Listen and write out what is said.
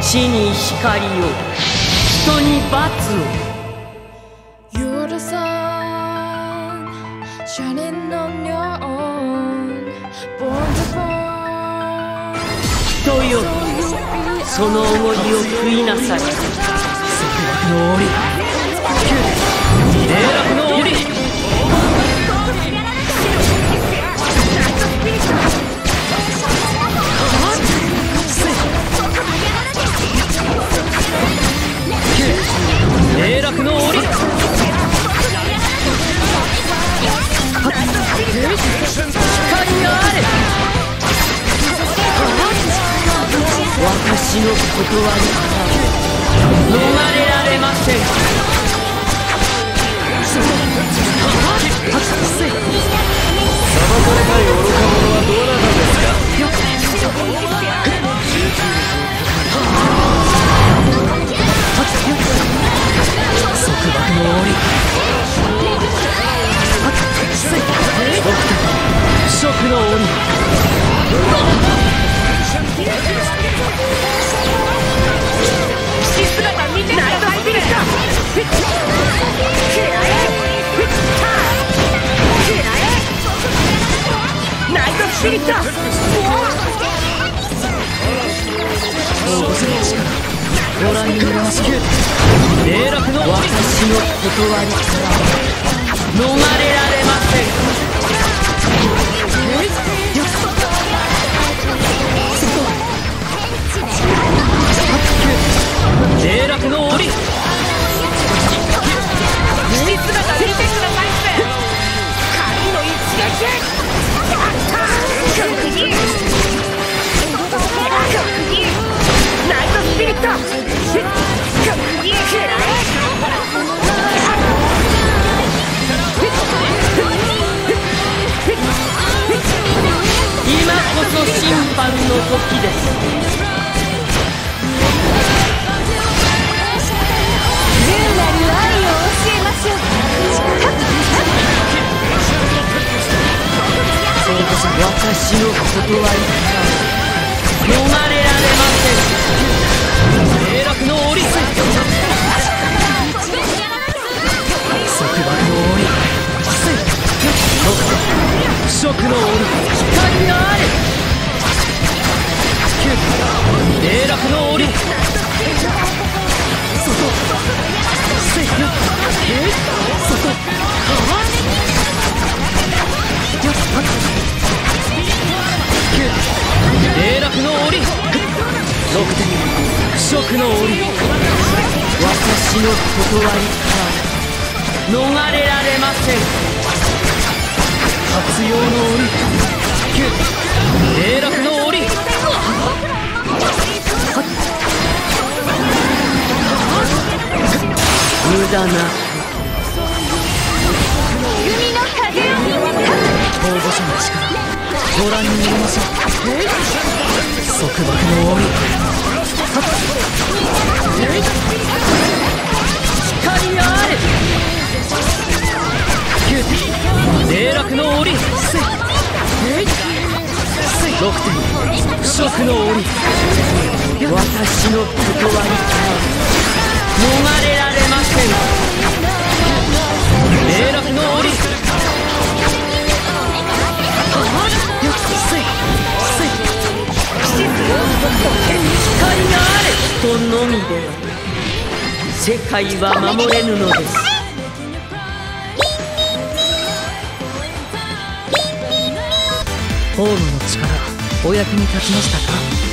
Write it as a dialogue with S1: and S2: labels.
S1: 地に光を、人に罰を。
S2: You're the sun shining on your own, born to burn.
S1: 人よ、その思いを食いなさい。束縛の檻、霊落の檻。霊落の檻。光があれ。私の断りから逃れられません。裁かれたい愚か者はどなたですか。束縛の檻。不食の鬼。騎士姿見てナイトスピリット。ナイトスピリット。王御様の力ご覧に入れましょう。霊落の私の断りから逃れられません。霊落の檻。騎士姿見てくださいって。神の一撃。極技ナイトスピリット。極技食らえ。今こそ審判の時です。
S2: 聖なる愛を教えましょう。
S1: 私の断りから逃れられません。霊落の檻。束縛の檻。不食の檻。光があれ。霊落の檻。霊落の檻。6点不食の檻。私の断りから逃れられません。活用の檻。霊落の檻。無駄な
S2: 海の風を
S1: 応募者の力ご覧に入れましょう。束縛の檻。光があれ。霊落の檻。6点不食の檻。私の断りから逃れられません。霊落の檻。光があれとのみでは世界は守れぬのです。ホームの力お役に立ちましたか。